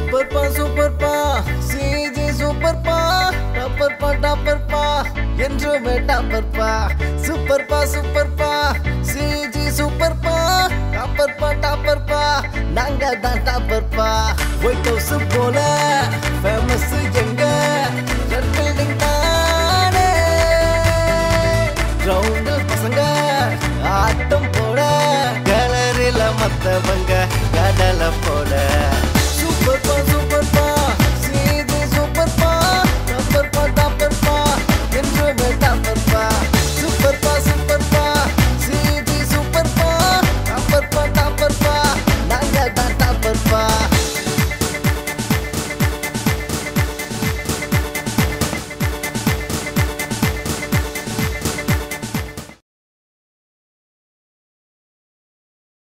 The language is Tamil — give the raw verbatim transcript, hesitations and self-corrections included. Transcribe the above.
சூப்பர் பா சூப்பர் பா சிஜி சூப்பர் பா டாப்பர் பா டாப்பர் பா என்றுமே டாப்பர் பா சூப்பர் பா சூப்பர் பா சிஜி சூப்பர் பா டாப்பர் பா டாப்பர் பா நாங்க தான் டாப்பர் பா ஒயிட் ஹவுஸ் போல ஃபேமஸ் எங்க ரெட் பில்டிங் தானே கிரவுண்டில் பசங்க ஆட்டம் போட கேலரியில மத்தவங்க கடலை போட